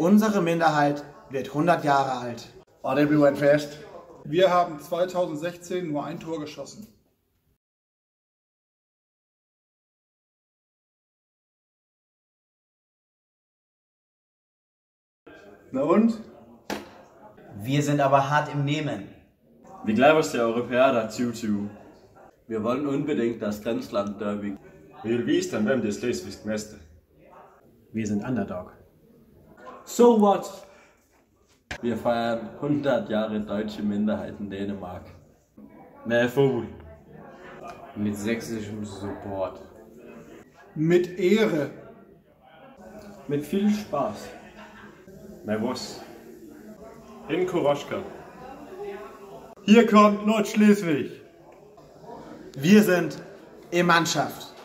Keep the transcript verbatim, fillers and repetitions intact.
Unsere Minderheit wird hundert Jahre alt. All everyone fest. Wir haben zweitausendsechzehn nur ein Tor geschossen. Na und? Wir sind aber hart im Nehmen. Wie glauben die Europäer dazu zu? Wir wollen unbedingt das Grenzland-Derby. Wir wissen, wem das Schleswig Meister. Wir sind Underdog. So what? Wir feiern hundert Jahre deutsche Minderheit in Dänemark. Nee, Vogel. Mit sächsischem Support. Mit Ehre. Mit viel Spaß. Nee, was? In Koroschka. Hier kommt Nordschleswig. Wir sind E-Mannschaft.